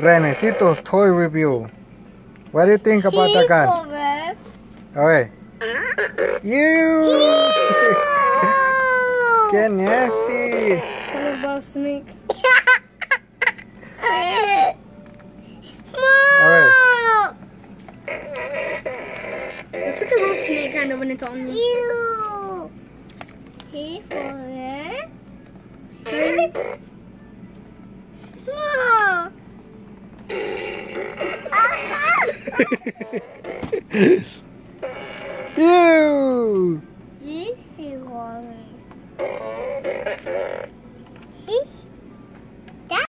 Renecito's toy review. What do you think about the gun? Okay. You! Get nasty! Tell us about a snake. Alright. Looks like a real snake kind of when it's on you. Hey for it. No.